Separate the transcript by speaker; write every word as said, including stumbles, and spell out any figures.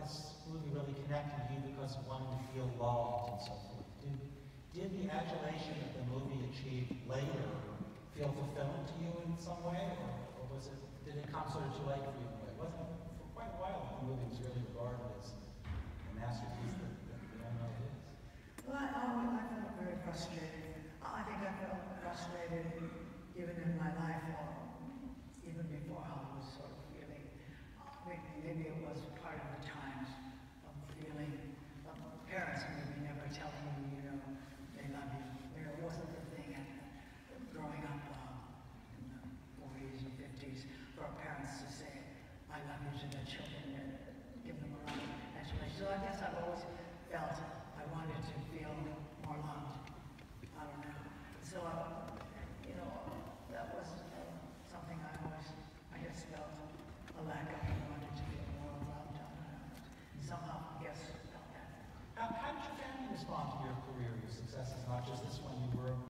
Speaker 1: this movie really connected to you because of wanting to feel loved and so forth. Did, did the adulation that the movie achieved later feel fulfilling to you in some way, or, or was it, did it come sort of too late for you? It wasn't, for quite a while, the movie was really regarded as a masterpiece that, that we all know it is.
Speaker 2: Well, I, I felt very frustrated. I think I felt frustrated even in my life, or even before I was sort of feeling. Maybe it was part of the times of feeling, of parents maybe never telling you, you know, they love you. You know, it wasn't the thing at, growing up uh, in the forties or fifties for parents to say, I love you to their children and give them a lot of explanation. So I guess I've always felt I wanted to feel more loved. I don't know. So, uh, you know, that was uh, something I always, I guess, felt a lack of. I wanted to feel more loved. I don't know. Somehow, I guess, felt that.
Speaker 1: How, how did your family respond to your career, your successes, not just this one? You were